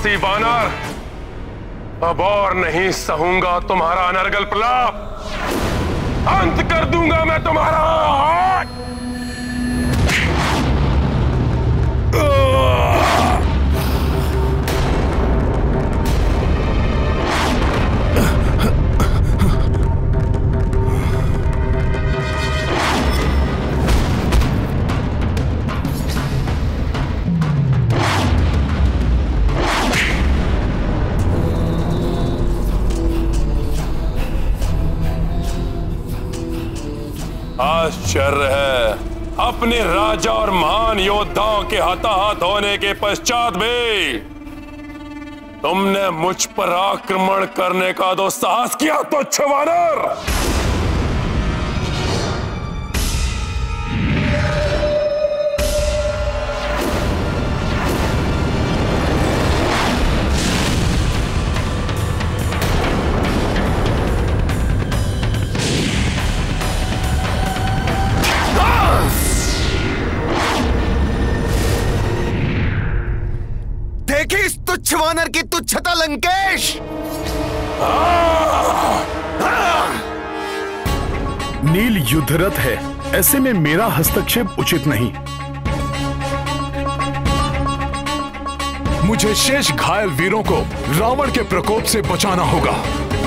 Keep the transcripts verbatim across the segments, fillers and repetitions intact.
साहसी वानर, अब और नहीं सहूंगा तुम्हारा अनर्गल प्रलाप। अंत कर दूंगा मैं तुम्हारा। आश्चर्य है, अपने राजा और महान योद्धाओं के हताहत होने के पश्चात भी तुमने मुझ पर आक्रमण करने का दुस्साहस किया तो वानर। वानर की तुच्छता लंकेश। नील युद्धरत है, ऐसे में मेरा हस्तक्षेप उचित नहीं। मुझे शेष घायल वीरों को रावण के प्रकोप से बचाना होगा।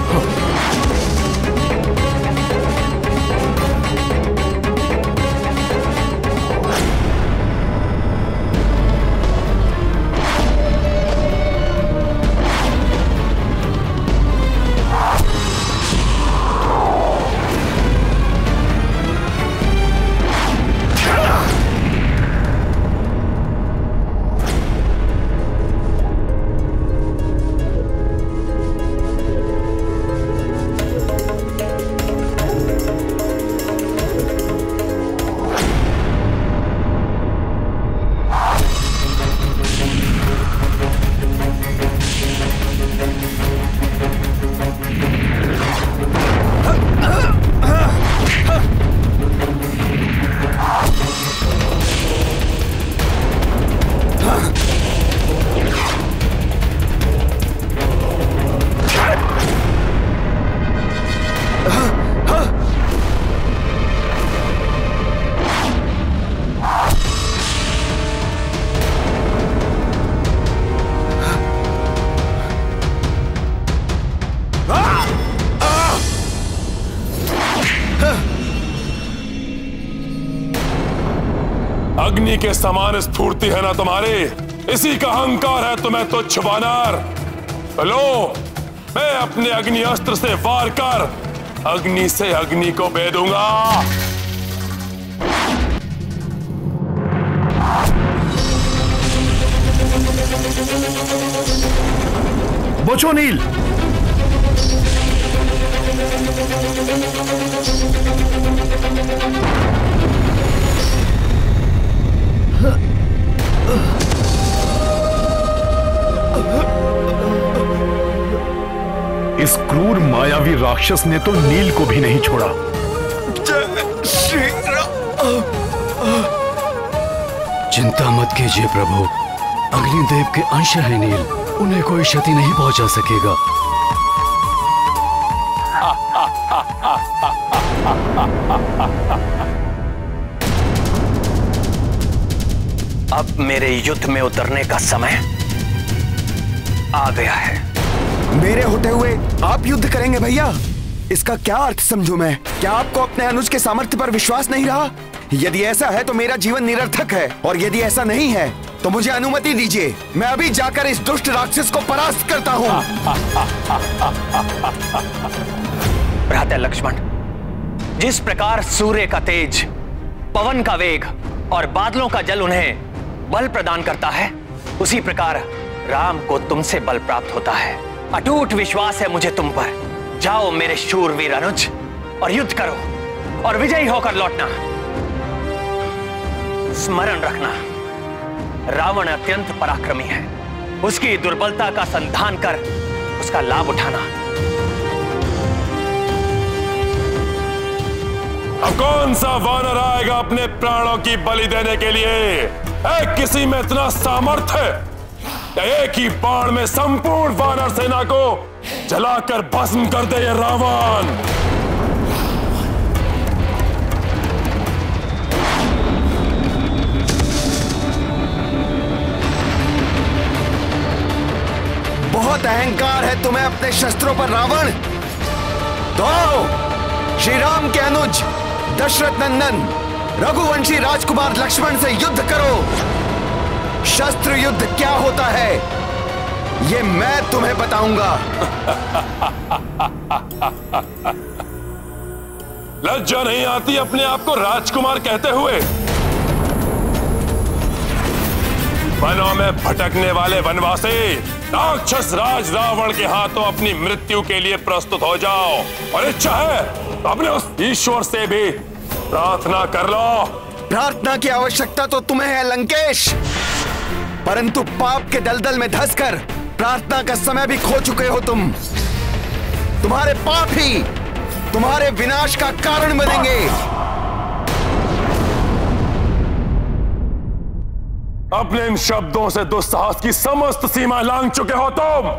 अग्नि के समान स्फूर्ति है ना तुम्हारी, इसी का अहंकार है तुम्हें तुच्छ वानर। लो, मैं अपने अग्नि अस्त्र से वार कर अग्नि से अग्नि को भेदूंगा। बचो नील। इस क्रूर मायावी राक्षस ने तो नील को भी नहीं छोड़ा। चिंता मत कीजिए प्रभु, अग्निदेव के अंश है नील, उन्हें कोई क्षति नहीं पहुंचा सकेगा। अब मेरे युद्ध में उतरने का समय आ गया है। मेरे होते हुए आप युद्ध करेंगे भैया? इसका क्या अर्थ समझूं मैं? क्या आपको अपने अनुज के सामर्थ्य पर विश्वास नहीं रहा? यदि ऐसा है तो मेरा जीवन निरर्थक है, और यदि ऐसा नहीं है तो मुझे अनुमति दीजिए, मैं अभी जाकर इस दुष्ट राक्षस को परास्त करता हूं। भ्राता लक्ष्मण, जिस प्रकार सूर्य का तेज, पवन का वेग और बादलों का जल उन्हें बल प्रदान करता है, उसी प्रकार राम को तुमसे बल प्राप्त होता है। अटूट विश्वास है मुझे तुम पर। जाओ मेरे शूरवीर अनुज, और युद्ध करो और विजयी होकर लौटना। स्मरण रखना, रावण अत्यंत पराक्रमी है। उसकी दुर्बलता का संधान कर उसका लाभ उठाना। अब कौन सा वानर आएगा अपने प्राणों की बलि देने के लिए? है किसी में इतना सामर्थ्य एक ही बाण में संपूर्ण वानर सेना को जलाकर भस्म कर दे ये रावण। बहुत अहंकार है तुम्हें अपने शस्त्रों पर रावण। तो आओ, श्री राम के अनुज दशरथ नंदन रघुवंशी राजकुमार लक्ष्मण से युद्ध करो। शस्त्र युद्ध क्या होता है ये मैं तुम्हें बताऊंगा। लज्जा नहीं आती अपने आप को राजकुमार कहते हुए? वनों में भटकने वाले वनवासी, राक्षस राज रावण के हाथों अपनी मृत्यु के लिए प्रस्तुत हो जाओ, और इच्छा है तो अपने उस ईश्वर से भी प्रार्थना कर लो। प्रार्थना की आवश्यकता तो तुम्हें है लंकेश, परंतु पाप के दलदल में धंसकर प्रार्थना का समय भी खो चुके हो तुम। तुम्हारे पाप ही तुम्हारे विनाश का कारण बनेंगे। अपने इन शब्दों से दुस्साहस की समस्त सीमा लांघ चुके हो तुम।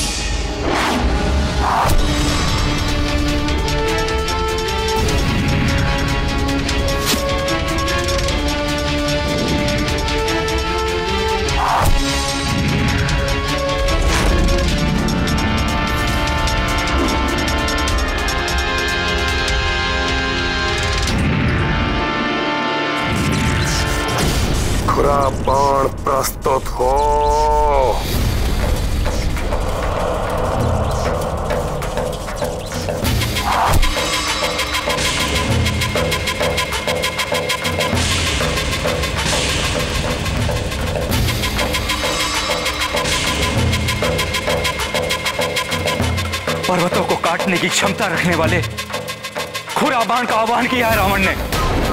खुरा बाण प्रस्तुत हो। पर्वतों को काटने की क्षमता रखने वाले खुरा बाण का आह्वान किया है रावण ने।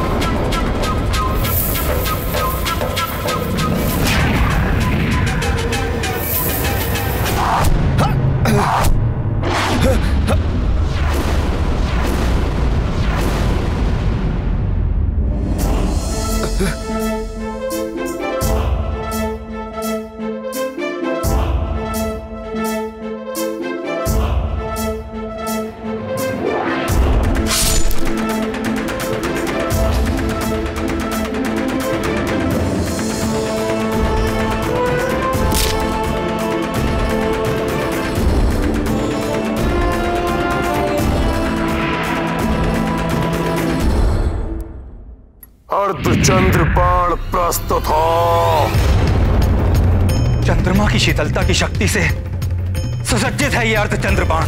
चंद्र बाण प्रस्तुत हो। चंद्रमा की शीतलता की शक्ति से सुसज्जित है यह अर्ध चंद्र बाण।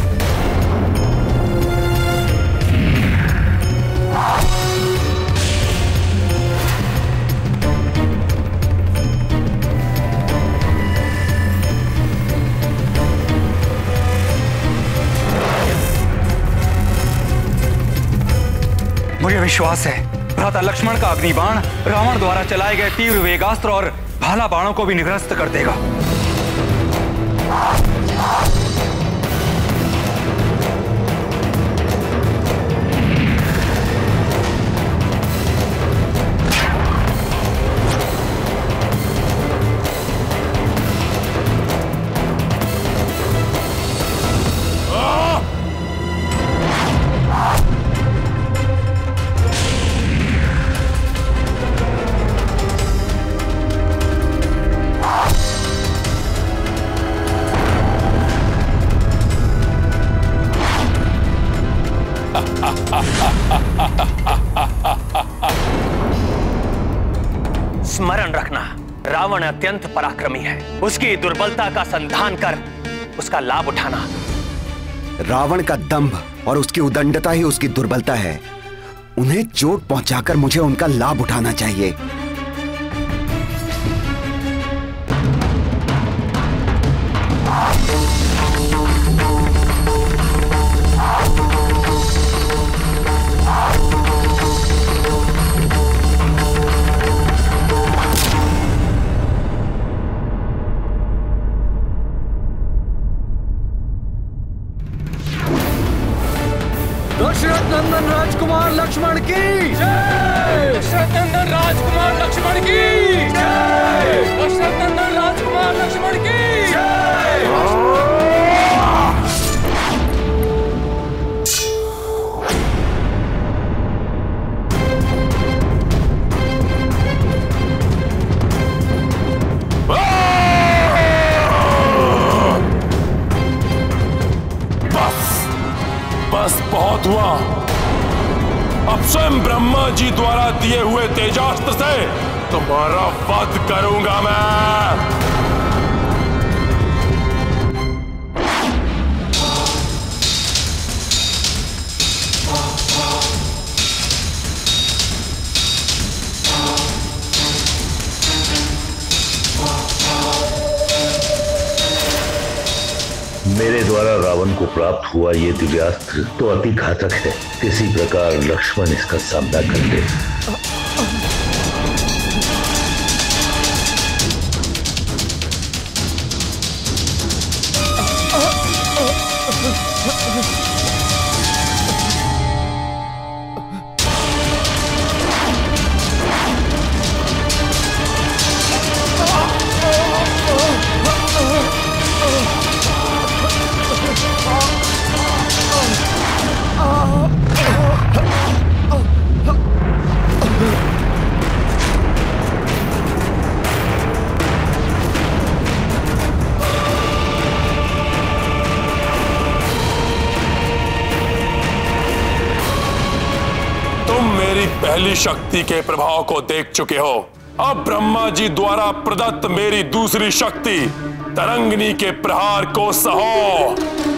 मुझे विश्वास है भ्राता लक्ष्मण का अग्निबाण रावण द्वारा चलाए गए तीव्र वेगास्त्र और भाला बाणों को भी निरस्त कर देगा। स्मरण रखना, रावण अत्यंत पराक्रमी है। उसकी दुर्बलता का संधान कर उसका लाभ उठाना। रावण का दंभ और उसकी उदंडता ही उसकी दुर्बलता है। उन्हें चोट पहुंचाकर मुझे उनका लाभ उठाना चाहिए। दशरथ नंदन राजकुमार लक्ष्मण की जय। दशरथ नंदन राजकुमार लक्ष्मण की जय। दशरथ नंदन राजकुमार लक्ष्मण की अब स्वयं ब्रह्मा जी द्वारा दिए हुए तेजास्त्र से तुम्हारा वध करूंगा मैं। मेरे द्वारा रावण को प्राप्त हुआ ये दिव्यास्त्र तो अति घातक है। किसी प्रकार लक्ष्मण इसका सामना कर ले। पहली शक्ति के प्रभाव को देख चुके हो। अब ब्रह्मा जी द्वारा प्रदत्त मेरी दूसरी शक्ति तरंगिनी के प्रहार को सहो।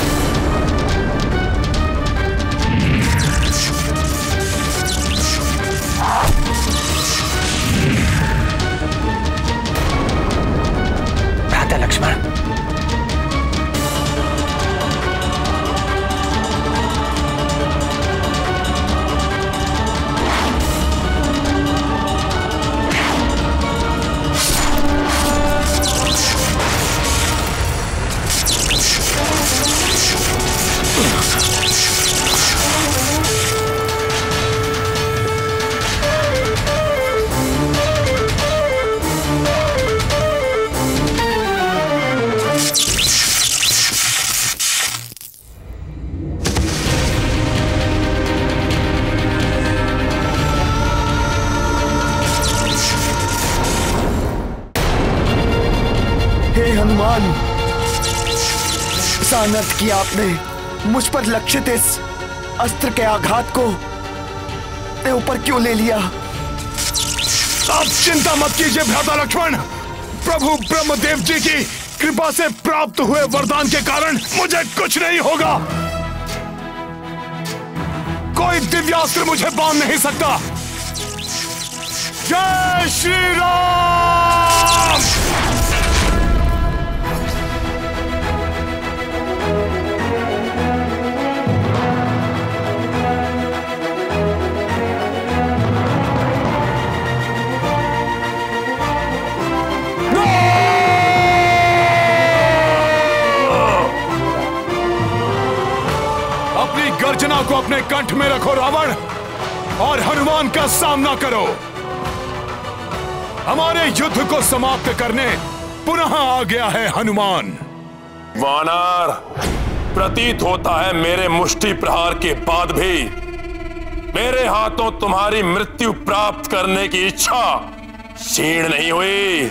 भ्राता लक्ष्मण, हनुमान, सानर्थ किया आपने मुझ पर लक्षित इस अस्त्र के आघात को अपने ऊपर क्यों ले लिया? आप चिंता मत कीजिए भ्राता लक्ष्मण। प्रभु ब्रह्मदेव जी की कृपा से प्राप्त हुए वरदान के कारण मुझे कुछ नहीं होगा। कोई दिव्यास्त्र मुझे बांध नहीं सकता। जय श्री राम। गर्जना को अपने कंठ में रखो रावण, और हनुमान का सामना करो। हमारे युद्ध को समाप्त करने पुनः आ गया है हनुमान। वानर, प्रतीत होता है मेरे मुष्टि प्रहार के बाद भी मेरे हाथों तुम्हारी मृत्यु प्राप्त करने की इच्छा क्षीण नहीं हुई।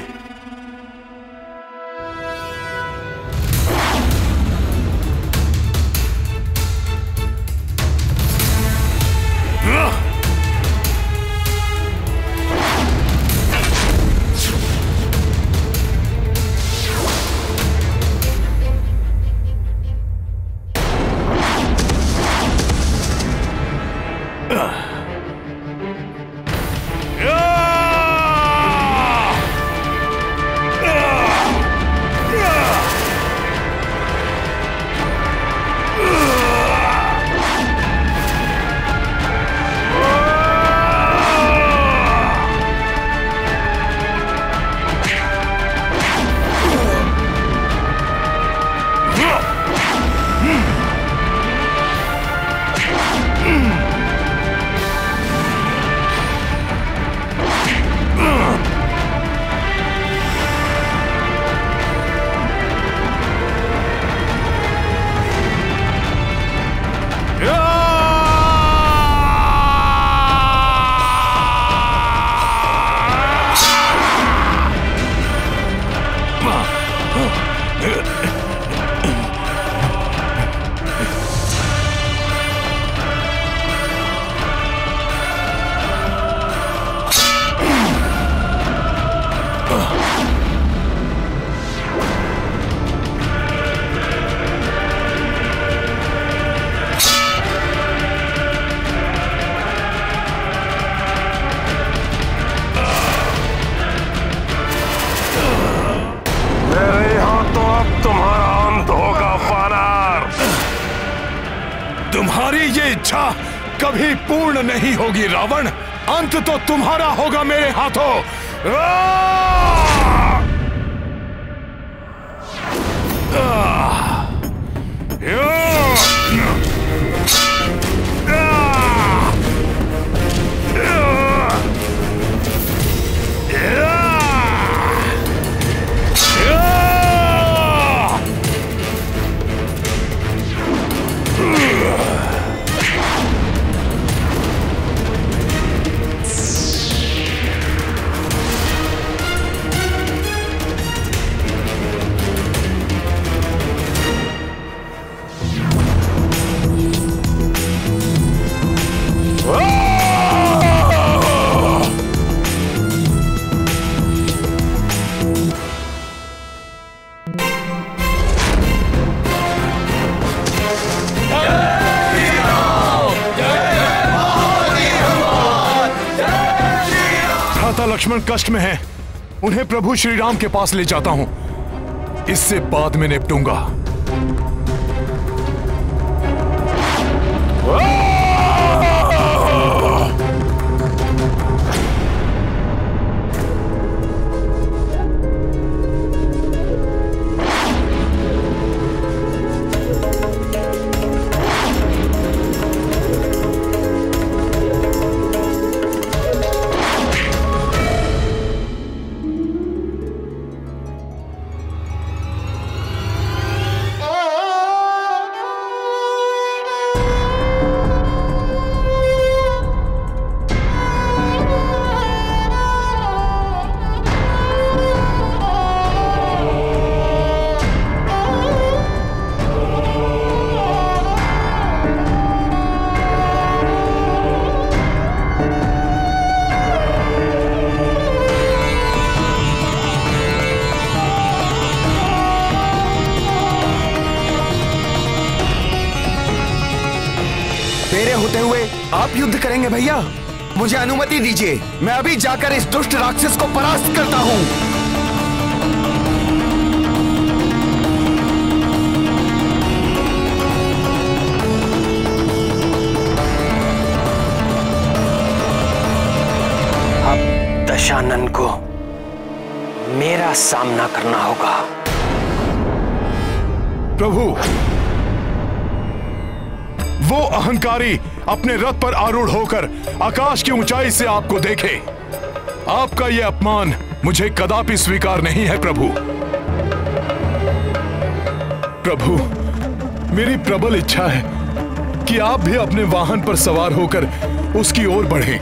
तुम्हारी ये इच्छा कभी पूर्ण नहीं होगी रावण। अंत तो तुम्हारा होगा मेरे हाथों। लक्ष्मण कष्ट में हैं, उन्हें प्रभु श्री राम के पास ले जाता हूं, इससे बाद में निपटूंगा। आप युद्ध करेंगे भैया? मुझे अनुमति दीजिए, मैं अभी जाकर इस दुष्ट राक्षस को परास्त करता हूं। अब दशानन को मेरा सामना करना होगा। प्रभु, वो अहंकारी अपने रथ पर आरूढ़ होकर आकाश की ऊंचाई से आपको देखे। आपका यह अपमान मुझे कदापि स्वीकार नहीं है प्रभु। प्रभु, मेरी प्रबल इच्छा है कि आप भी अपने वाहन पर सवार होकर उसकी ओर बढ़ें।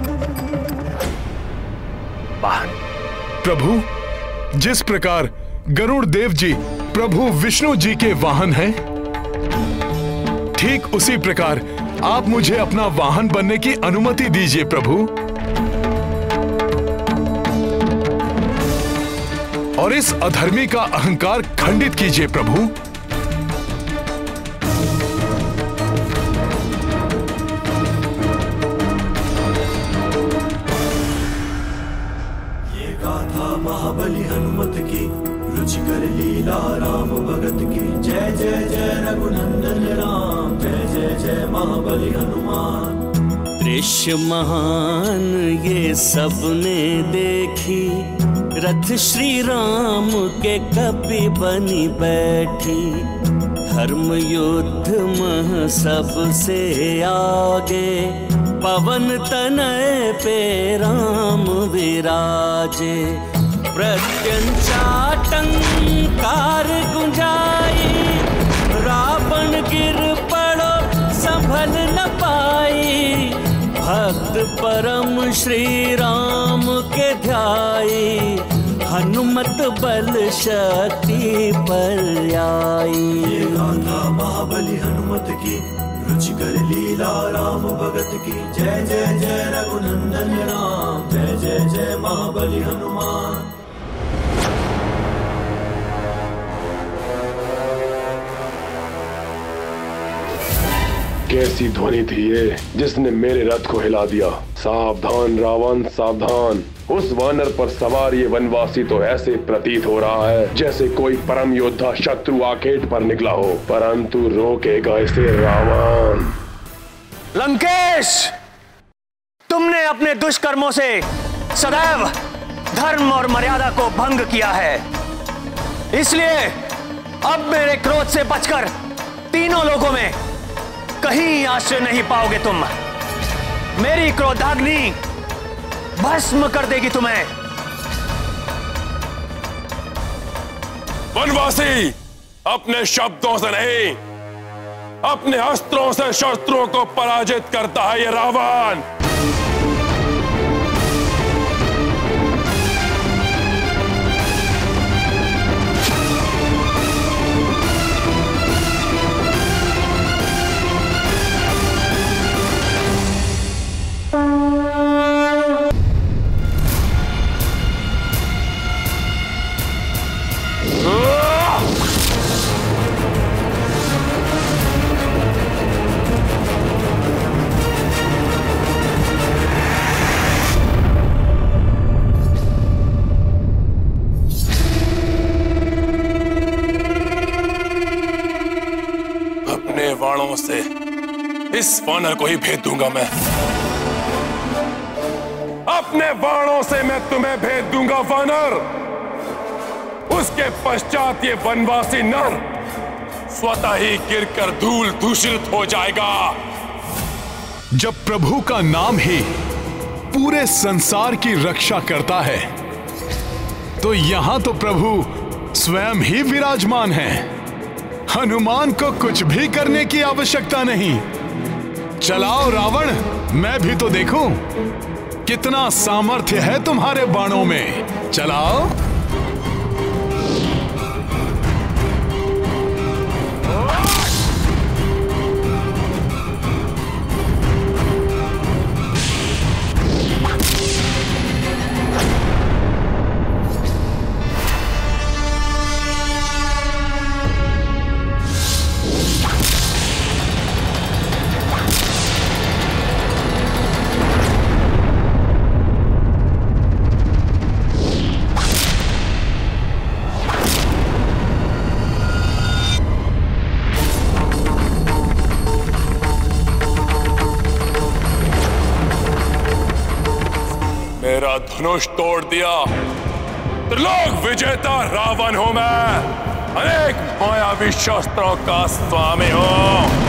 वाहन? प्रभु, जिस प्रकार गरुड़ देव जी प्रभु विष्णु जी के वाहन हैं, ठीक उसी प्रकार आप मुझे अपना वाहन बनने की अनुमति दीजिए प्रभु। और इस अधर्मी का अहंकार खंडित कीजिए प्रभु। ये गाथा महाबली हनुमत की, रुचिकर लीला राम भगत की। जय जय जय रघुनंदन राम, जय जय जय महाबली हनुमान। दृश्य महान ये सबने देखी, रथ श्री राम के कपि बनी बैठी। धर्म युद्ध मह सबसे आगे, पवन तनय पे राम विराजे। प्रत्यंचाटंकार गुंजाई, रावण गिर पड़ो संभल न पाई। भक्त परम श्री राम के ध्याई, हनुमत बल शक्ति पर्यायी। ये गाथा महाबली हनुमत की, रुचिकर लीला राम भगत की। जय जय जय रघुनंदन राम, जय जय जय महाबली हनुमान। कैसी ध्वनि थी ये जिसने मेरे रथ को हिला दिया। सावधान रावण सावधान, उस वानर पर सवार ये वनवासी तो ऐसे प्रतीत हो रहा है जैसे कोई परम योद्धा शत्रु आकेट पर निकला हो, परंतु रोकेगा इसे रावण। लंकेश, तुमने अपने दुष्कर्मों से सदैव धर्म और मर्यादा को भंग किया है। इसलिए अब मेरे क्रोध से बचकर तीनों लोगों में कहीं आश्रय नहीं पाओगे तुम। मेरी क्रोधाग्नि भस्म कर देगी तुम्हें। वनवासी अपने शब्दों से नहीं, अपने अस्त्रों से शत्रुओं को पराजित करता है ये रावण। बाणों से इस वानर को ही भेद दूंगा मैं। अपने बाणों से मैं तुम्हें भेद दूंगा वानर। उसके पश्चात ये वनवासी नर स्वतः ही गिरकर धूल दूषित हो जाएगा। जब प्रभु का नाम ही पूरे संसार की रक्षा करता है, तो यहां तो प्रभु स्वयं ही विराजमान है। हनुमान को कुछ भी करने की आवश्यकता नहीं। चलाओ रावण, मैं भी तो देखूं कितना सामर्थ्य है तुम्हारे बाणों में। चलाओ। धनुष तोड़ दिया। त्रिलोक विजेता रावण हूं मैं, अनेक मायावी शस्त्रों का स्वामी हूं।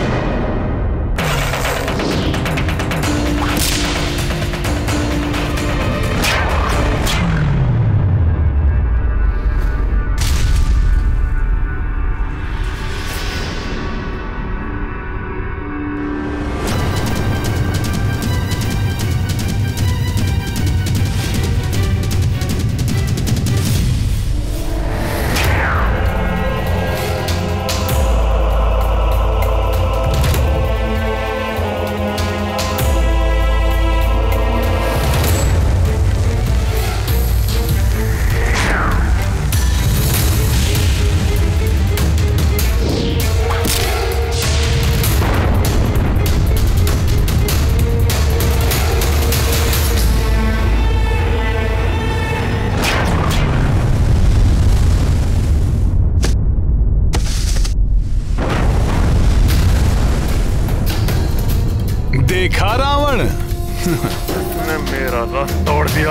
देखा रावण, उसने मेरा रथ तोड़ दिया।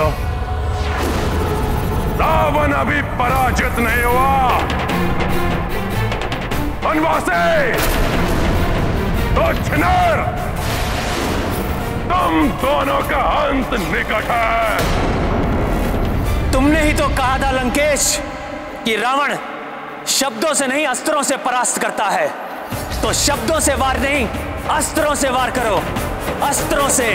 रावण अभी पराजित नहीं हुआ। वनवासी, तुझनर, तुम दोनों का अंत निकट है। तुमने ही तो कहा था लंकेश कि रावण शब्दों से नहीं अस्त्रों से परास्त करता है। तो शब्दों से वार नहीं, अस्त्रों से वार करो, अस्त्रों से।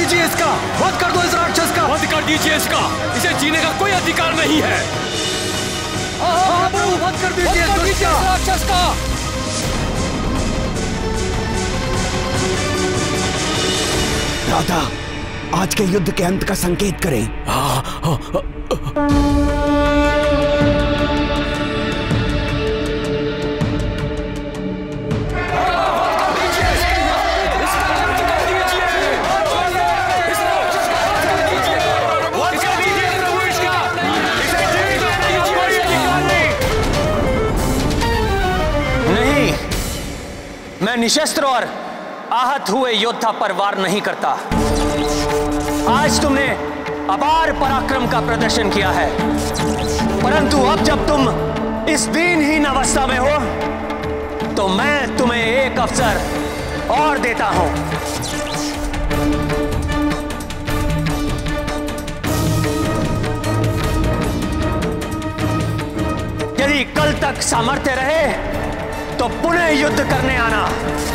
दीजिए इसका, वध कर दो इस राक्षस का। वध कर दीजिए इसका, इसे जीने का कोई अधिकार नहीं है। हाँ प्रभु, वध कर दीजिए इस राक्षस का। राधा, आज के युद्ध के अंत का संकेत करें। हाँ, हाँ, हाँ। नहीं, मैं निशस्त्र और आहत हुए योद्धा पर वार नहीं करता। आज तुमने अपार पराक्रम का प्रदर्शन किया है, परंतु अब जब तुम इस दीनहीन अवस्था में हो तो मैं तुम्हें एक अवसर और देता हूं। यदि कल तक सामर्थ्य रहे तो पुनः युद्ध करने आना।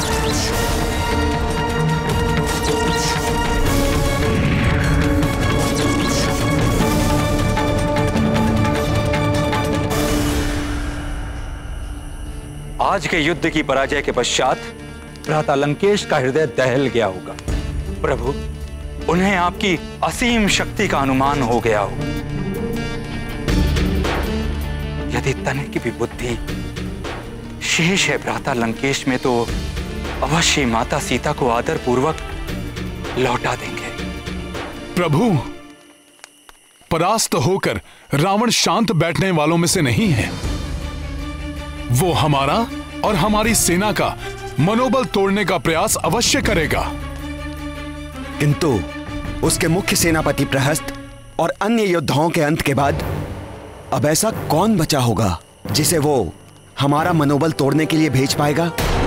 आज के युद्ध की पराजय के पश्चात भ्राता लंकेश का हृदय दहल गया होगा। प्रभु, उन्हें आपकी असीम शक्ति का अनुमान हो गया होगा। यदि तनिक की भी बुद्धि शेष है भ्राता लंकेश में तो अवश्य माता सीता को आदर पूर्वक लौटा देंगे। प्रभु, परास्त होकर रावण शांत बैठने वालों में से नहीं है। वो हमारा और हमारी सेना का मनोबल तोड़ने का प्रयास अवश्य करेगा। किंतु उसके मुख्य सेनापति प्रहस्त और अन्य योद्धाओं के अंत के बाद अब ऐसा कौन बचा होगा जिसे वो हमारा मनोबल तोड़ने के लिए भेज पाएगा?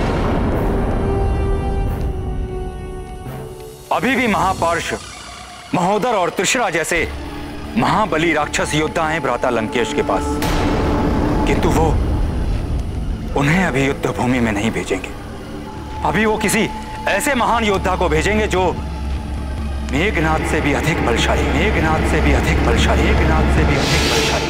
अभी भी महापार्श, महोदर और तुषरा जैसे महाबली राक्षस योद्धा हैं भ्राता लंकेश के पास, किंतु वो उन्हें अभी युद्ध भूमि में नहीं भेजेंगे। अभी वो किसी ऐसे महान योद्धा को भेजेंगे जो मेघनाद से भी अधिक बलशाली, मेघनाद से भी अधिक बलशाली, मेघनाद से भी अधिक बलशाली।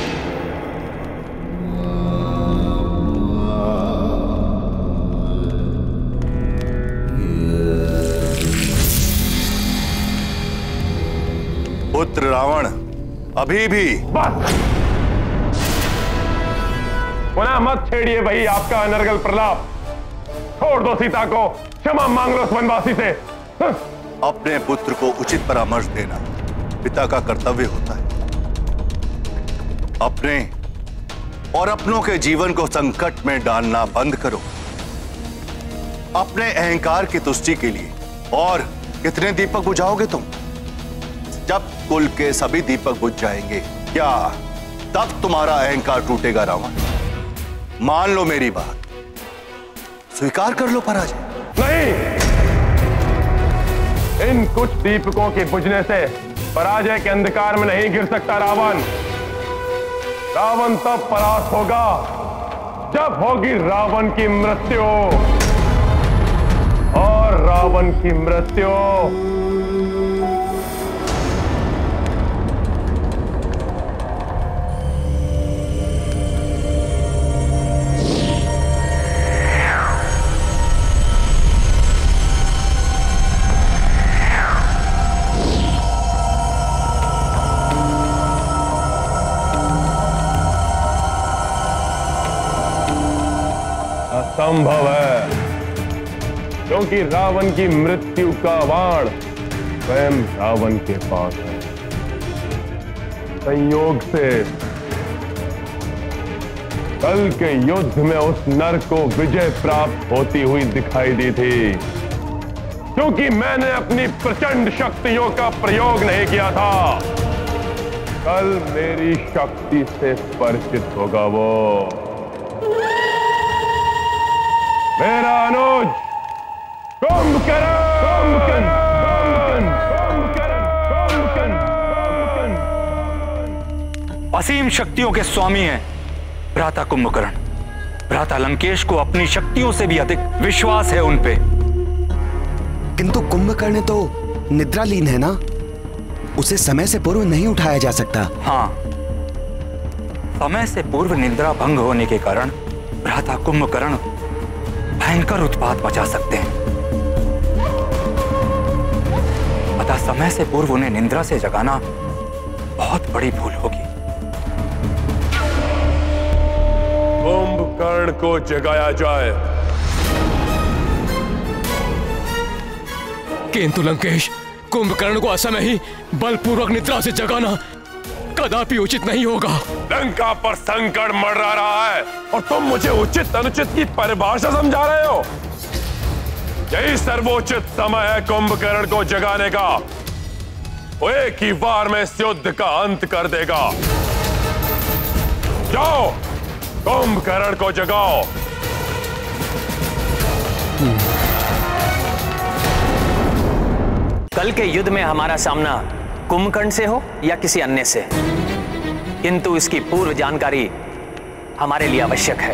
पुत्र रावण, अभी भी बस पुनः मत छेड़िए भाई आपका अनर्गल प्रलाप। छोड़ दो सीता को, क्षमा मांग लो उस वनवासी से। अपने पुत्र को उचित परामर्श देना पिता का कर्तव्य होता है। अपने और अपनों के जीवन को संकट में डालना बंद करो। अपने अहंकार की तुष्टि के लिए और कितने दीपक बुझाओगे तुम? जब कुल के सभी दीपक बुझ जाएंगे, क्या तब तुम्हारा अहंकार टूटेगा रावण? मान लो मेरी बात, स्वीकार कर लो पराजय। नहीं, इन कुछ दीपकों के बुझने से पराजय के अंधकार में नहीं गिर सकता रावण। रावण तब परास्त होगा जब होगी रावण की मृत्यु, और रावण की मृत्यु असंभव है, क्योंकि रावण की मृत्यु का बाण स्वयं रावण के पास है। संयोग से कल के युद्ध में उस नर को विजय प्राप्त होती हुई दिखाई दी थी, क्योंकि मैंने अपनी प्रचंड शक्तियों का प्रयोग नहीं किया था। कल मेरी शक्ति से परिचित होगा वो। मेरा अनुज कुंभकर्ण, कुंभकर्ण, कुंभकर्ण, कुंभकर्ण, कुंभकर्ण। असीम शक्तियों के स्वामी हैं भ्राता कुंभकर्ण। भ्राता लंकेश को अपनी शक्तियों से भी अधिक विश्वास है उन पे। किंतु कुंभकर्ण तो निद्रालीन है ना, उसे समय से पूर्व नहीं उठाया जा सकता। हाँ, समय से पूर्व निद्रा भंग होने के कारण भ्राता कुंभकर्ण भयंकर उत्पात मचा सकते हैं। अतः समय से पूर्व उन्हें निद्रा से जगाना बहुत बड़ी भूल होगी। कुंभकर्ण को जगाया जाए। किंतु लंकेश, कुंभकर्ण को असमय ही बलपूर्वक निद्रा से जगाना कदापि उचित नहीं होगा। लंका पर संकट मंडरा रहा है और तुम मुझे उचित अनुचित की परिभाषा समझा रहे हो। यही सर्वोचित समय है कुंभकर्ण को जगाने का। वो एक ही बार में इस युद्ध का अंत कर देगा। जाओ, कुंभकर्ण को जगाओ। कल के युद्ध में हमारा सामना कुंभकर्ण से हो या किसी अन्य से, किंतु इसकी पूर्व जानकारी हमारे लिए आवश्यक है,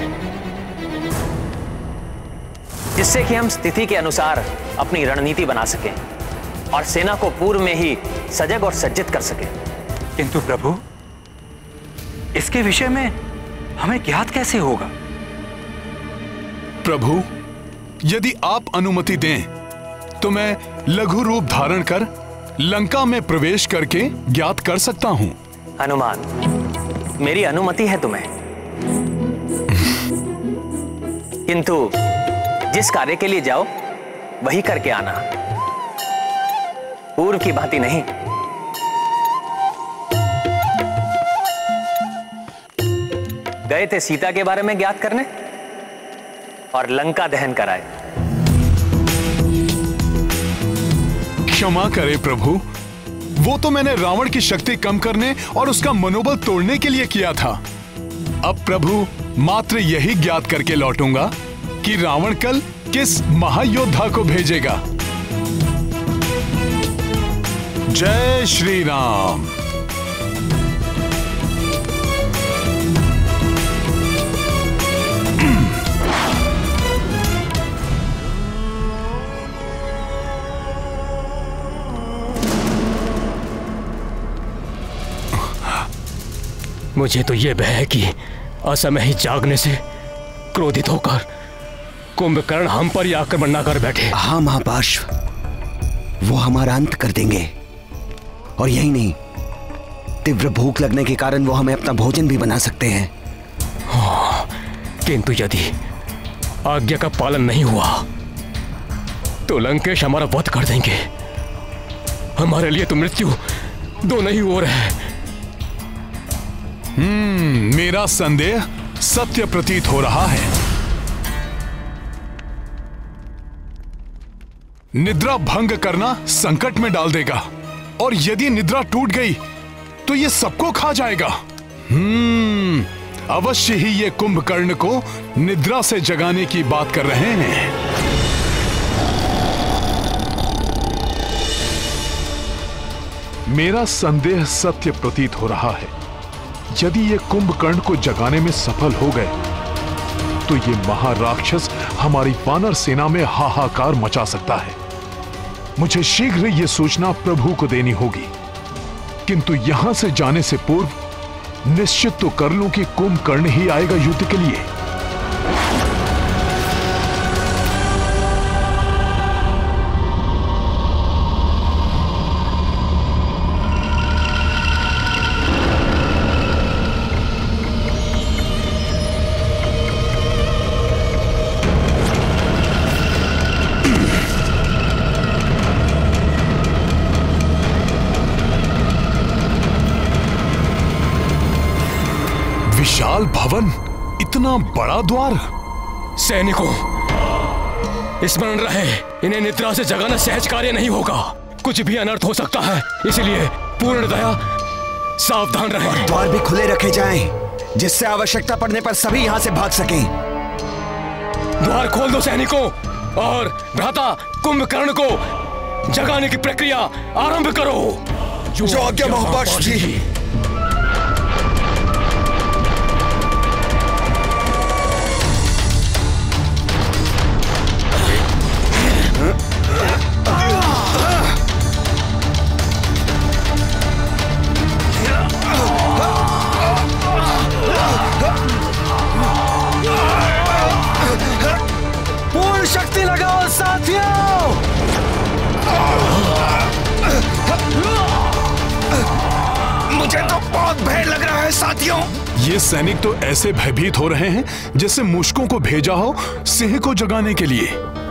जिससे कि हम स्थिति के अनुसार अपनी रणनीति बना सकें और सेना को पूर्व में ही सजग और सज्जित कर सकें। किंतु प्रभु, इसके विषय में हमें ज्ञात कैसे होगा? प्रभु, यदि आप अनुमति दें तो मैं लघु रूप धारण कर लंका में प्रवेश करके ज्ञात कर सकता हूं। हनुमान, मेरी अनुमति है तुम्हें, किंतु जिस कार्य के लिए जाओ वही करके आना, पूर्व की भांति नहीं। गए थे सीता के बारे में ज्ञात करने और लंका दहन कराए। क्षमा करें प्रभु, वो तो मैंने रावण की शक्ति कम करने और उसका मनोबल तोड़ने के लिए किया था। अब प्रभु मात्र यही ज्ञात करके लौटूंगा कि रावण कल किस महायोद्धा को भेजेगा। जय श्री राम। मुझे तो यह भय है कि असमय ही जागने से क्रोधित होकर कुंभकर्ण हम पर ही आक्रमण न कर बैठे। हाँ महापार्श्व, वो हमारा अंत कर देंगे, और यही नहीं, तीव्र भूख लगने के कारण वो हमें अपना भोजन भी बना सकते हैं। हाँ, किंतु यदि आज्ञा का पालन नहीं हुआ तो लंकेश हमारा वध कर देंगे। हमारे लिए तो मृत्यु दो नहीं हो रहा है। हम्म, मेरा संदेह सत्य प्रतीत हो रहा है। निद्रा भंग करना संकट में डाल देगा, और यदि निद्रा टूट गई तो ये सबको खा जाएगा। हम्म, अवश्य ही ये कुंभकर्ण को निद्रा से जगाने की बात कर रहे हैं। मेरा संदेह सत्य प्रतीत हो रहा है। यदि ये कुंभकर्ण को जगाने में सफल हो गए तो ये महाराक्षस हमारी वानर सेना में हाहाकार मचा सकता है। मुझे शीघ्र ये सूचना प्रभु को देनी होगी, किंतु यहां से जाने से पूर्व निश्चित तो कर लूं कि कुंभकर्ण ही आएगा युद्ध के लिए। विशाल भवन, इतना बड़ा द्वार। सैनिकों, स्मरण रहे, इन्हें निद्रा से जगाना सहज कार्य नहीं होगा। कुछ भी अनर्थ हो सकता है, इसलिए पूर्ण दया सावधान रहें। द्वार भी खुले रखे जाएं, जिससे आवश्यकता पड़ने पर सभी यहाँ से भाग सकें। द्वार खोल दो सैनिकों, और भ्राता कुंभकर्ण को जगाने की प्रक्रिया आरंभ करो। जो आज्ञा महापार्श्व जी। है साथियों? ये सैनिक तो ऐसे भयभीत हो रहे हैं जैसे मुश्कों को भेजा हो सिंह को जगाने के लिए।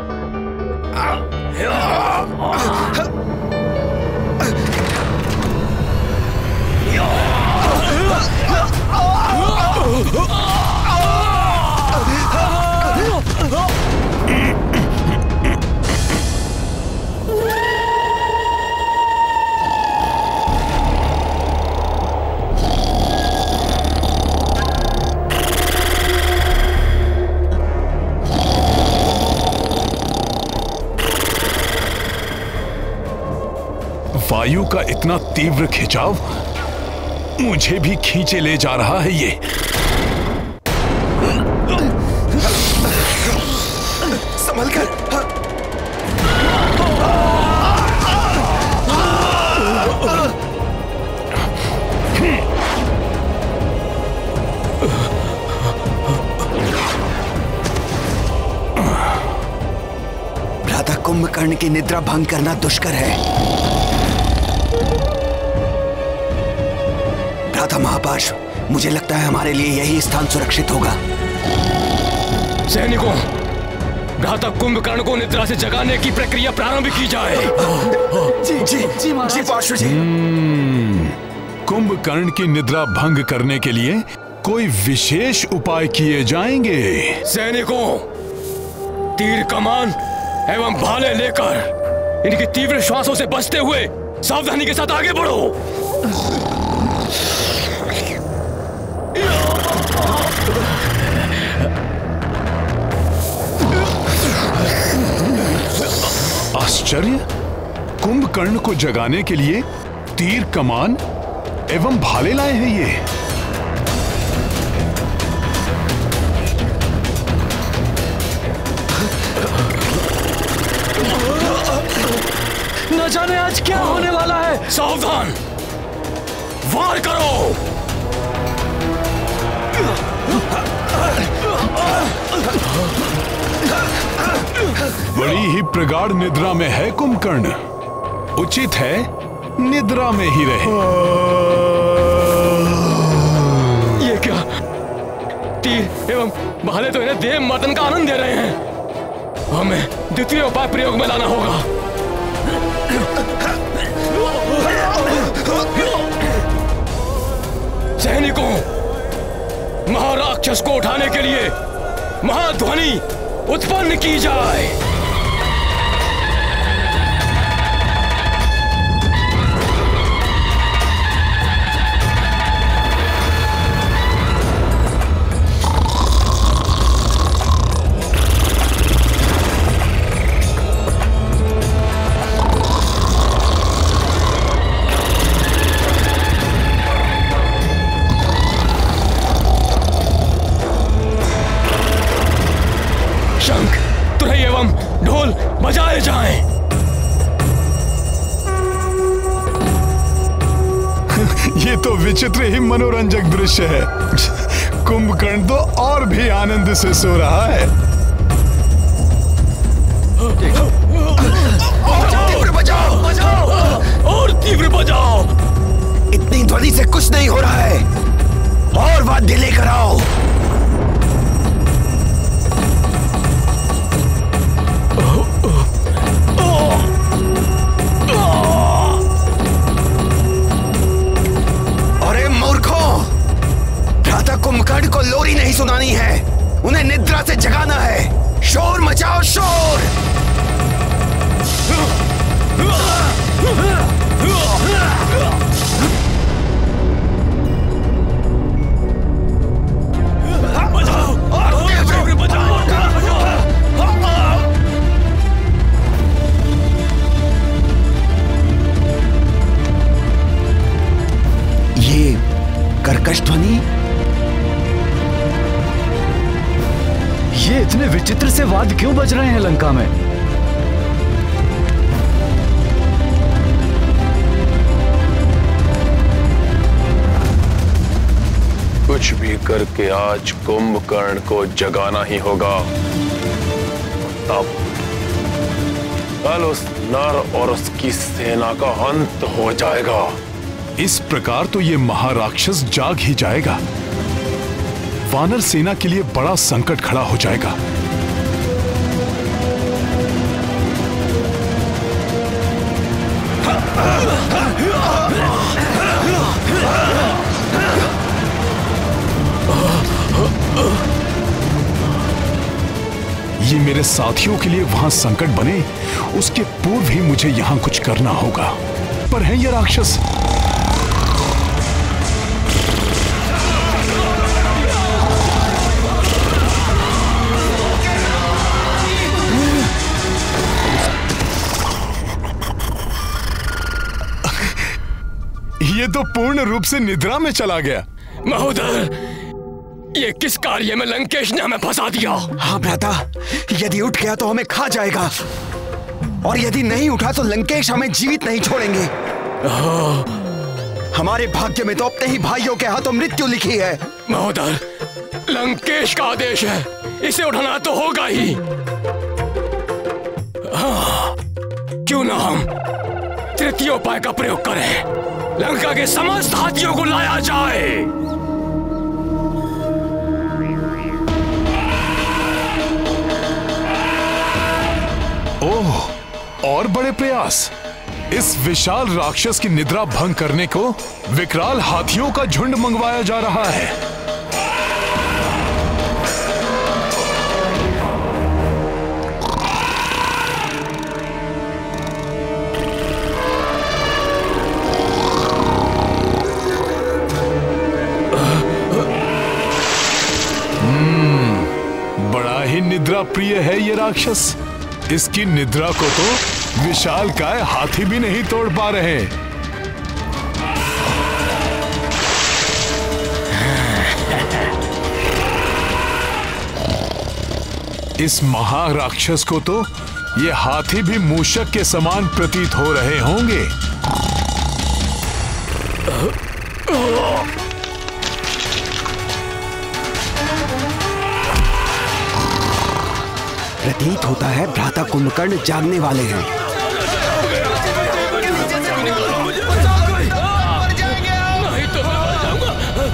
वायु का इतना तीव्र खिंचाव मुझे भी खींचे ले जा रहा है। ये संभल कर। भ्राता कुंभकर्ण की निद्रा भंग करना दुष्कर है। भ्राता महापाश, मुझे लगता है हमारे लिए यही स्थान सुरक्षित होगा। सैनिकों, भ्राता कुंभकर्ण को निद्रा से जगाने की प्रक्रिया प्रारंभ की जाए। जी जी जी जी पाशु जी। कुंभकर्ण की निद्रा भंग करने के लिए कोई विशेष उपाय किए जाएंगे। सैनिकों, तीर कमान एवं भाले लेकर इनकी तीव्र श्वासों से बचते हुए सावधानी के साथ आगे बढ़ो। आश्चर्य, कुंभकर्ण को जगाने के लिए तीर कमान एवं भाले लाए हैं ये। न जाने आज क्या होने वाला है। सावधान, वार करो। बड़ी ही प्रगाढ़ निद्रा में है कुंभकर्ण। उचित है निद्रा में ही रहे। ये क्या? तीर एवं भाले तो इन्हें देव मर्दन का आनंद दे रहे हैं। हमें द्वितीय उपाय प्रयोग में लाना होगा। सैनिकों, महाराक्षस को उठाने के लिए महाध्वनि उत्पन्न की जाए। बजाए जाएं। ये तो विचित्र ही मनोरंजक दृश्य है। कुंभकर्ण तो और भी आनंद से सो रहा है। तीव्र बजाओ, बजाओ और तीव्र बजाओ। इतनी ध्वनि से कुछ नहीं हो रहा है। और वाद्य लेकर आओ। कुंभकर्ण को लोरी नहीं सुनानी है, उन्हें निद्रा से जगाना है। शोर मचाओ, शोर। ये कर्कश ध्वनि, ये इतने विचित्र से वाद्य क्यों बज रहे हैं लंका में? कुछ भी करके आज कुंभकर्ण को जगाना ही होगा। तब कल उस नर और उसकी सेना का अंत हो जाएगा। इस प्रकार तो ये महाराक्षस जाग ही जाएगा। वानर सेना के लिए बड़ा संकट खड़ा हो जाएगा। ये मेरे साथियों के लिए वहां संकट बने, उसके पूर्व ही मुझे यहां कुछ करना होगा। पर है ये राक्षस। ये तो पूर्ण रूप से निद्रा में चला गया। महोदय, ये किस कार्य में लंकेश ने हमें फंसा दिया? हाँ भ्राता, यदि उठ गया तो हमें खा जाएगा, और यदि नहीं उठा तो लंकेश हमें जीवित नहीं छोड़ेंगे। हमारे भाग्य में तो अपने ही भाइयों के हाथों मृत्यु लिखी है। महोदय, लंकेश का आदेश है, इसे उठाना तो होगा ही। हाँ, क्यों ना हम तृतीय उपाय का प्रयोग करें, लंका के समस्त हाथियों को लाया जाए। ओह, और बड़े प्रयास। इस विशाल राक्षस की निद्रा भंग करने को विकराल हाथियों का झुंड मंगवाया जा रहा है। हम्म, बड़ा ही निद्रा प्रिय है ये राक्षस। इसकी निद्रा को तो विशालकाय हाथी भी नहीं तोड़ पा रहे। इस महाराक्षस को तो ये हाथी भी मूषक के समान प्रतीत हो रहे होंगे। प्रतीत होता है भ्राता कुंभकर्ण जागने वाले हैं। नहीं तो मैं मर जाऊंगा।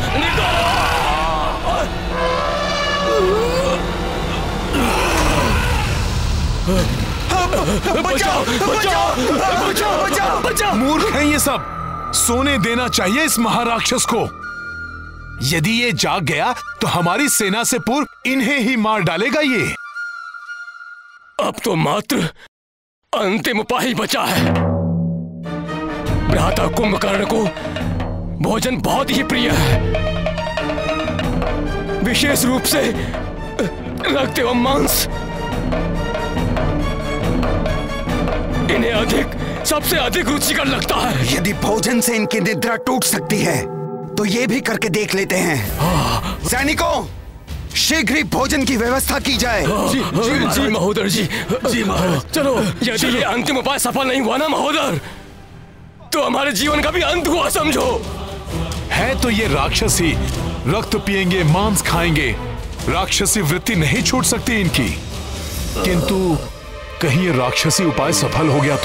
बचाओ, बचाओ, बचाओ, बचाओ, बचाओ। मूर्ख हैं ये सब। सोने देना चाहिए इस महाराक्षस को। यदि ये जाग गया तो हमारी सेना से पूर्व इन्हें ही मार डालेगा ये। अब तो मात्र अंतिम उपाय ही बचा है। भ्राता कुंभकर्ण को भोजन बहुत ही प्रिय है, विशेष रूप से रक्त एवं मांस। इन्हें अधिक, सबसे अधिक रुचिकर लगता है। यदि भोजन से इनकी निद्रा टूट सकती है तो ये भी करके देख लेते हैं। सैनिकों, शीघ्र ही भोजन की व्यवस्था की जाए। जी जी, जी महोदय जी, जी महाराज। चलो, यदि ये अंतिम उपाय सफल नहीं हुआ ना महोदय, तो हमारे जीवन का भी अंत हुआ समझो। है तो ये राक्षसी, रक्त पिएंगे, मांस खाएंगे, राक्षसी वृत्ति नहीं छूट सकती इनकी। किंतु कहीं ये राक्षसी उपाय सफल हो गया तो?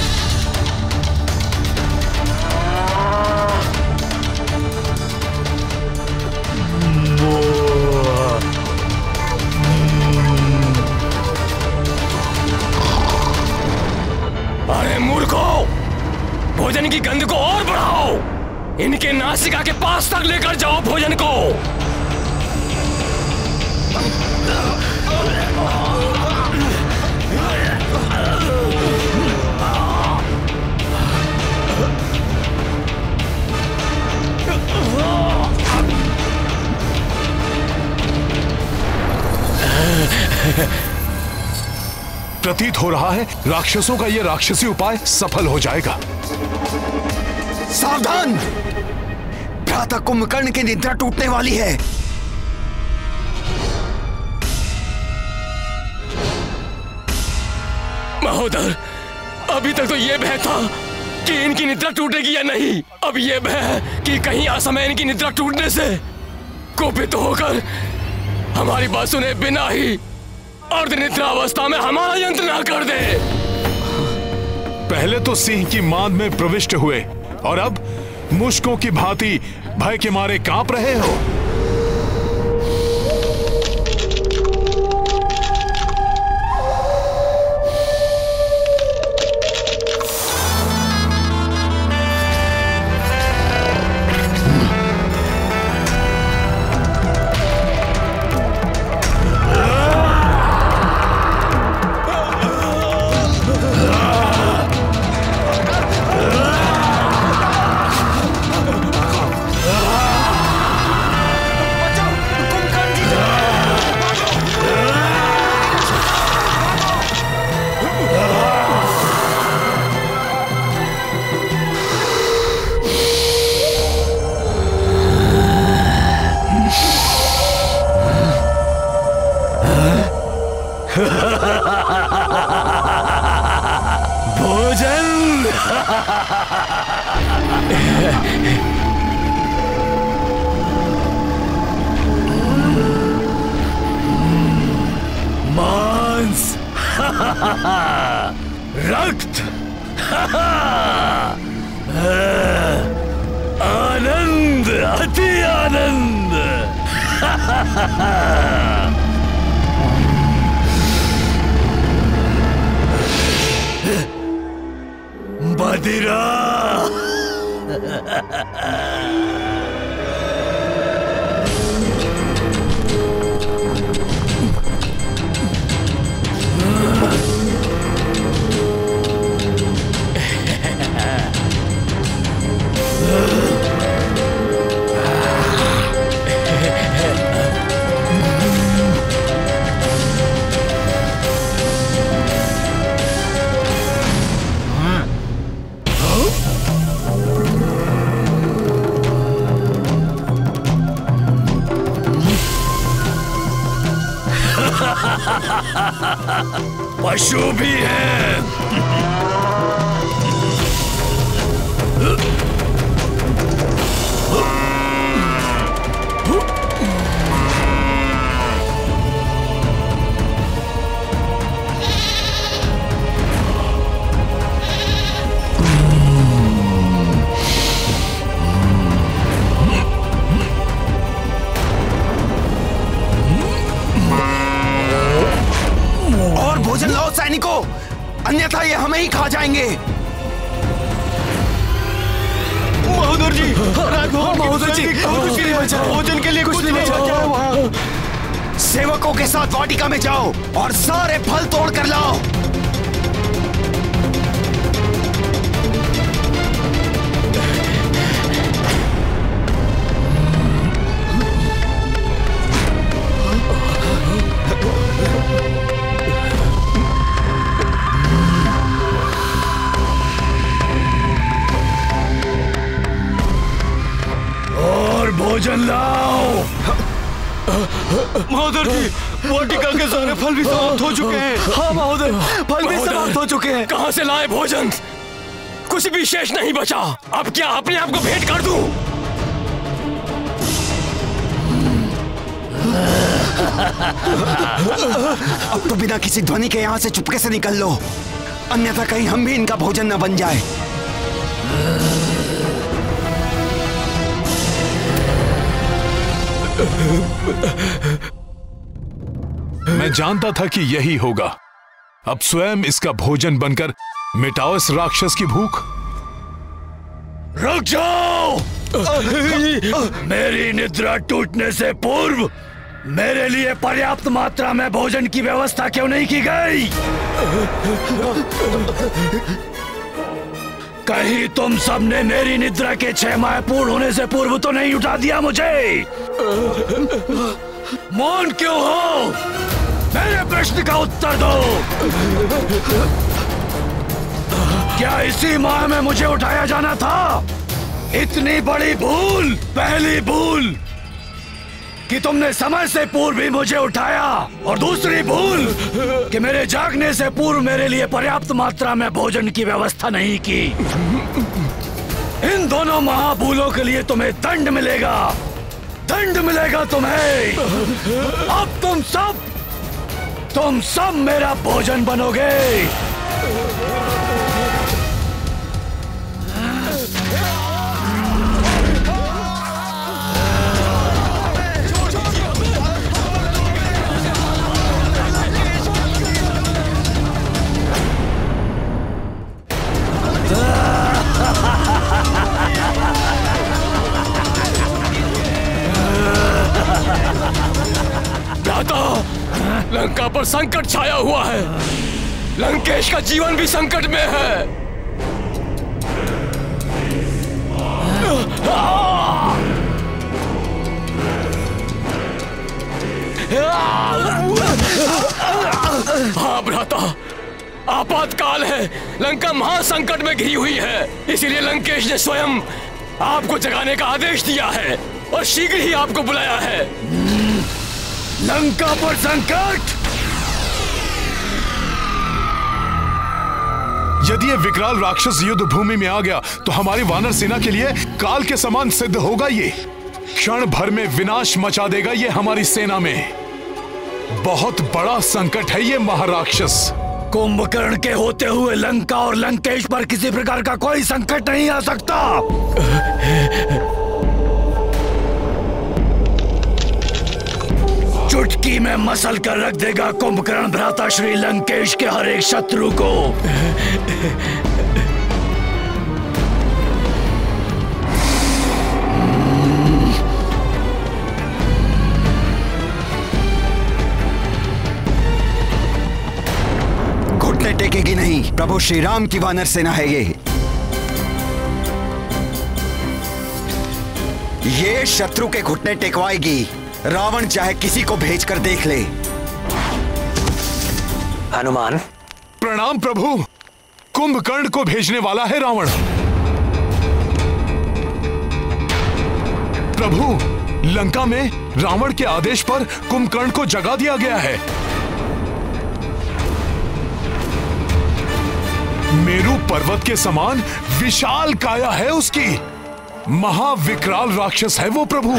अरे मूर्खो, भोजन की गंध को और बढ़ाओ। इनके नासिका के पास तक लेकर जाओ भोजन को। प्रतीत हो रहा है राक्षसों का यह राक्षसी उपाय सफल हो जाएगा। सावधान, भ्राता कुंभकर्ण की निद्रा टूटने वाली है। महोदय, अभी तक तो ये भय था कि इनकी निद्रा टूटेगी या नहीं। अब ये भय है कि कहीं असमय इनकी निद्रा टूटने से कुपित होकर हमारी बात सुने बिना ही अर्धनिद्रा अवस्था में हमारा यंत्र ना कर दे। पहले तो सिंह की मांद में प्रविष्ट हुए और अब मुश्कों की भांति भय के मारे कांप रहे हो? रक्त, आनंद, अति आनंद। बदिरा। पशु भी है। भोजन लाओ सैनिकों, अन्यथा ये हमें ही खा जाएंगे। महोदर जी, महोदर जी, भोजन के लिए कुछ नहीं बचा। सेवकों के साथ वाटिका में जाओ और सारे फल तोड़ कर लाओ। भोजन लाओ। महोदर जी, वाटिका के सारे फल भी समाप्त हो चुके हैं। हाँ महोदय, फल भी समाप्त हो चुके हैं। कहां से लाए भोजन? कुछ भी शेष नहीं बचा। अब क्या अपने आप को भेंट कर दूं? अब तो बिना किसी ध्वनि के यहाँ से चुपके से निकल लो, अन्यथा कहीं हम भी इनका भोजन न बन जाए। मैं जानता था कि यही होगा। अब स्वयं इसका भोजन बनकर मिटाओ इस राक्षस की भूख। रुक जाओ। मेरी निद्रा टूटने से पूर्व मेरे लिए पर्याप्त मात्रा में भोजन की व्यवस्था क्यों नहीं की गई? कहीं तुम सबने मेरी निद्रा के छह माह पूर्ण होने से पूर्व तो नहीं उठा दिया मुझे? मौन क्यों हो? मेरे प्रश्न का उत्तर दो। क्या इसी माह में मुझे उठाया जाना था? इतनी बड़ी भूल, पहली भूल कि तुमने समय से पूर्व भी मुझे उठाया, और दूसरी भूल कि मेरे जागने से पूर्व मेरे लिए पर्याप्त मात्रा में भोजन की व्यवस्था नहीं की। इन दोनों महाभूलों के लिए तुम्हें दंड मिलेगा, दंड मिलेगा तुम्हें। अब तुम सब तुम सब मेरा भोजन बनोगे। लंका पर संकट छाया हुआ है। लंकेश का जीवन भी संकट में है। हाँ भ्राता, आपातकाल है। लंका महासंकट में घिरी हुई है। इसीलिए लंकेश ने स्वयं आपको जगाने का आदेश दिया है और शीघ्र ही आपको बुलाया है। लंका पर संकट? यदि ये विकराल राक्षस युद्ध भूमि में आ गया तो हमारी वानर सेना के लिए काल के समान सिद्ध होगा। ये क्षण भर में विनाश मचा देगा ये हमारी सेना में। बहुत बड़ा संकट है ये महाराक्षस। कुंभकर्ण के होते हुए लंका और लंकेश पर किसी प्रकार का कोई संकट नहीं आ सकता। चुटकी में मसल कर रख देगा कुंभकर्ण भ्राता श्री लंकेश के हर एक शत्रु को। घुटने टेकेगी नहीं। प्रभु श्री राम की वानर सेना है ये। ये शत्रु के घुटने टेकवाएगी। रावण चाहे किसी को भेजकर देख ले। हनुमान। प्रणाम प्रभु। कुंभकर्ण को भेजने वाला है रावण। प्रभु, लंका में रावण के आदेश पर कुंभकर्ण को जगा दिया गया है। मेरू पर्वत के समान विशाल काया है उसकी। महाविकराल राक्षस है वो प्रभु।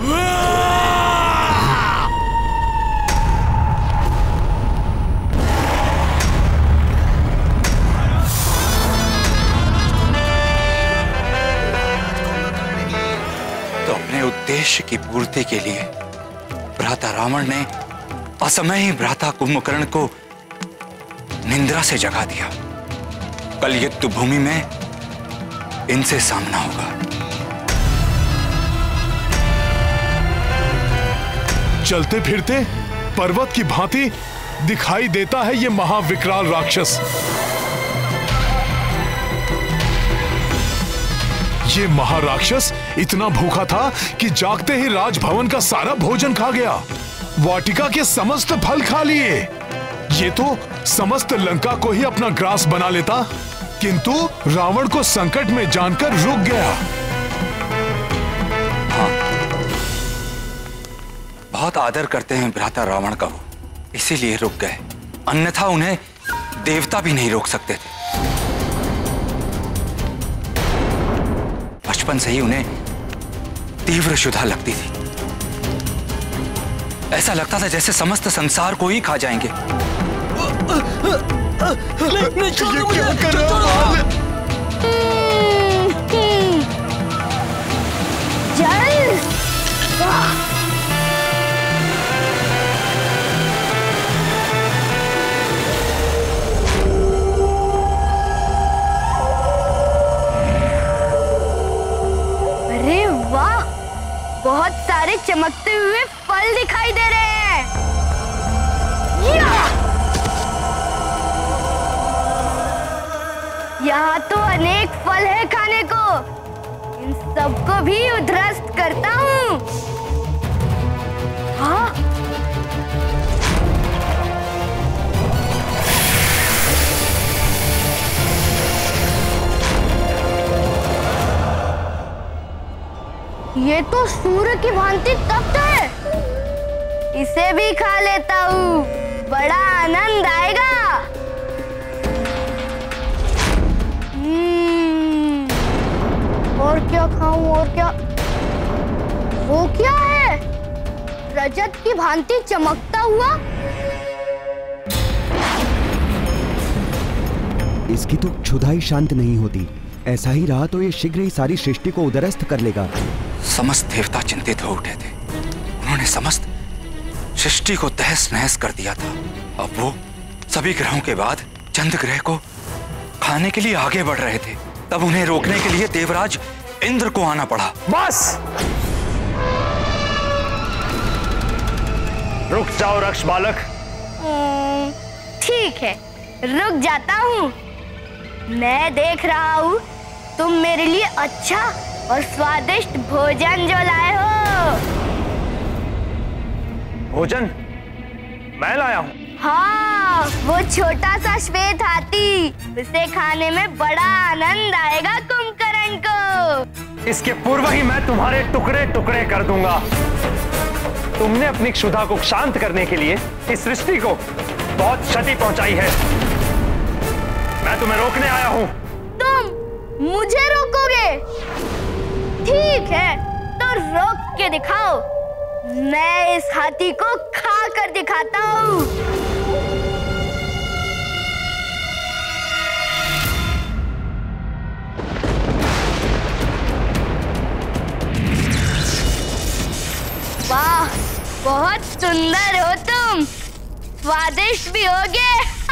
तो अपने उद्देश्य की पूर्ति के लिए भ्राता रावण ने असमय ही भ्राता कुंभकर्ण को निंद्रा से जगा दिया। कल युद्ध भूमि में इनसे सामना होगा। चलते फिरते पर्वत की भांति दिखाई देता है ये महाविकराल राक्षस। ये महाराक्षस इतना भूखा था कि जागते ही राजभवन का सारा भोजन खा गया। वाटिका के समस्त फल खा लिए। ये तो समस्त लंका को ही अपना ग्रास बना लेता, किंतु रावण को संकट में जानकर रुक गया। हाँ, बहुत आदर करते हैं भ्राता रावण का वो, इसीलिए रुक गए। अन्यथा उन्हें देवता भी नहीं रोक सकते थे। बचपन से ही उन्हें तीव्र क्षुधा लगती थी। ऐसा लगता था जैसे समस्त संसार को ही खा जाएंगे। नहीं, छोड़ो मुझे, छोड़ो। जल। अरे वाह, बहुत सारे चमकते हुए फल दिखाई दे रहे हैं। यहाँ तो अनेक फल है खाने को। इन सबको भी उध्वस्त करता हूँ। हाँ? ये तो सूर्य की भांति तप्त है। इसे भी खा लेता हूँ, बड़ा आनंद आएगा। और क्या खाऊं और क्या? वो क्या है? रजत की भांति चमकता हुआ। इसकी तो क्षुधा ही शांत नहीं होती। ऐसा ही रहा तो ये शीघ्र ही सारी सृष्टि को उद्ध्वस्त कर लेगा। समस्त देवता चिंतित हो उठे थे। उन्होंने समस्त सृष्टि को तहस नहस कर दिया था। अब वो सभी ग्रहों के बाद चंद्र ग्रह को खाने के लिए आगे बढ़ रहे थे। तब उन्हें रोकने के लिए देवराज इंद्र को आना पड़ा। बस रुक जाओ रक्ष बालक। ठीक है, रुक जाता हूँ। मैं देख रहा हूँ तुम मेरे लिए अच्छा और स्वादिष्ट भोजन जो लाए हो। भोजन मैं लाया हूँ? हाँ, वो छोटा सा श्वेत हाथी, उसे खाने में बड़ा आनंद आएगा कुंभकर्ण को। इसके पूर्व ही मैं तुम्हारे टुकड़े टुकड़े कर दूंगा। तुमने अपनी क्षुधा को शांत करने के लिए इस सृष्टि को बहुत क्षति पहुंचाई है। मैं तुम्हें रोकने आया हूं। तुम मुझे रोकोगे? ठीक है, तो रोक के दिखाओ। मैं इस हाथी को खा कर दिखाता हूं। वाह, बहुत सुंदर हो तुम, स्वादिष्ट भी होगे।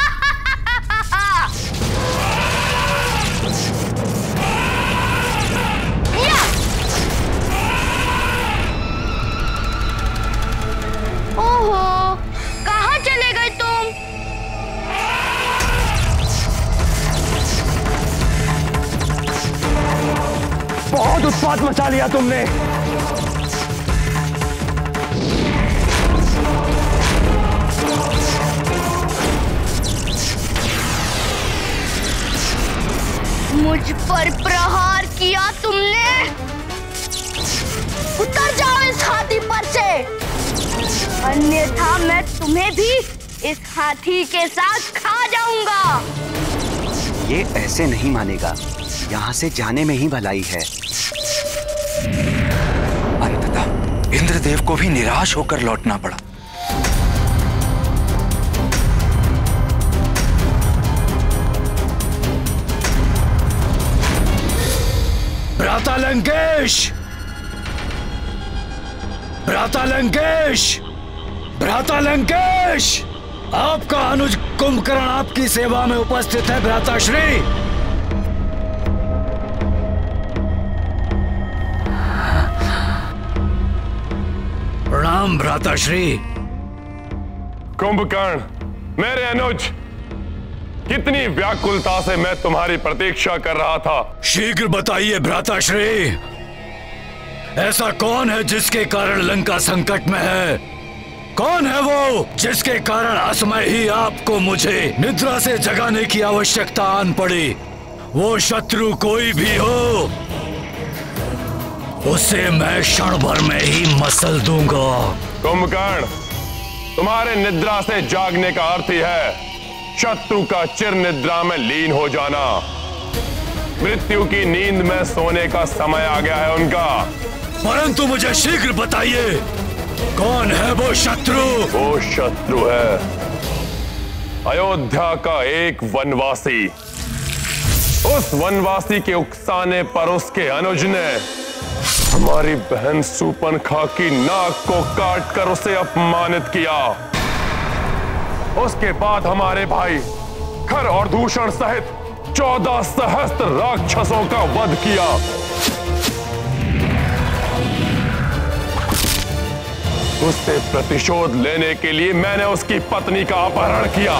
ओहो, कहाँ चले गए तुम? बहुत उत्पात मचा लिया तुमने। मुझ पर प्रहार किया तुमने। उतर जाओ इस हाथी पर से, अन्यथा मैं तुम्हें भी इस हाथी के साथ खा जाऊंगा। ये ऐसे नहीं मानेगा, यहाँ से जाने में ही भलाई है। अंततः इंद्रदेव को भी निराश होकर लौटना पड़ा। भ्राता लंकेश, भ्राता लंकेश, भ्राता लंकेश, आपका अनुज कुंभकर्ण आपकी सेवा में उपस्थित है भ्राता श्री। प्रणाम भ्राता श्री। कुंभकर्ण, मेरे अनुज, कितनी व्याकुलता से मैं तुम्हारी प्रतीक्षा कर रहा था। शीघ्र बताइए भ्राता श्री, ऐसा कौन है जिसके कारण लंका संकट में है? कौन है वो जिसके कारण असमय ही आपको मुझे निद्रा से जगाने की आवश्यकता आन पड़ी? वो शत्रु कोई भी हो, उसे मैं क्षण भर में ही मसल दूंगा। कुंभकर्ण, तुम्हारे निद्रा से जागने का अर्थ ही है शत्रु का चिर निद्रा में लीन हो जाना। मृत्यु की नींद में सोने का समय आ गया है उनका। परंतु मुझे शीघ्र बताइए, कौन है वो शत्रु? वो शत्रु है अयोध्या का एक वनवासी। उस वनवासी के उकसाने पर उसके अनुज ने हमारी बहन सूर्पणखा की नाक को काटकर उसे अपमानित किया। उसके बाद हमारे भाई खर और दूषण सहित चौदह सहस्त्र राक्षसों का वध किया। उससे प्रतिशोध लेने के लिए मैंने उसकी पत्नी का अपहरण किया।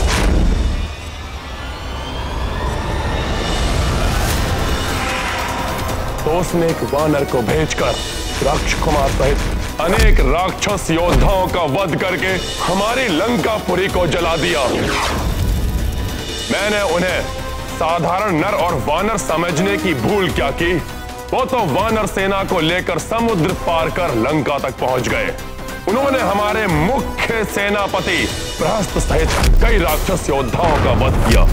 तो उसने एक वानर को भेजकर राक्षकुमार सहित अनेक राक्षस योद्धाओं का वध करके हमारी लंकापुरी को जला दिया। मैंने उन्हें साधारण नर और वानर समझने की भूल क्या की, वो तो वानर सेना को लेकर समुद्र पार कर लंका तक पहुंच गए। उन्होंने हमारे मुख्य सेनापति प्रहस्त सहित कई राक्षस योद्धाओं का वध किया।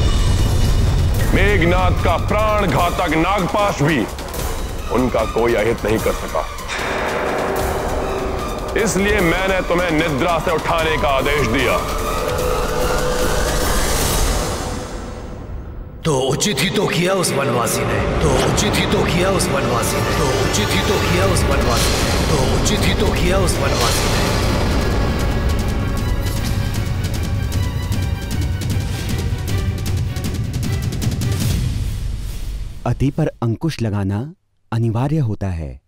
मेघनाथ का प्राण घातक नागपाश भी उनका कोई अहित नहीं कर सका। इसलिए मैंने तुम्हें निद्रा से उठाने का आदेश दिया। तो उचित ही तो किया उस वनवासी ने, तो उचित ही तो किया उस वनवासी ने, तो उचित ही तो किया उस वनवासी ने, तो उचित ही तो किया उस वनवासी ने। अति पर अंकुश लगाना अनिवार्य होता है।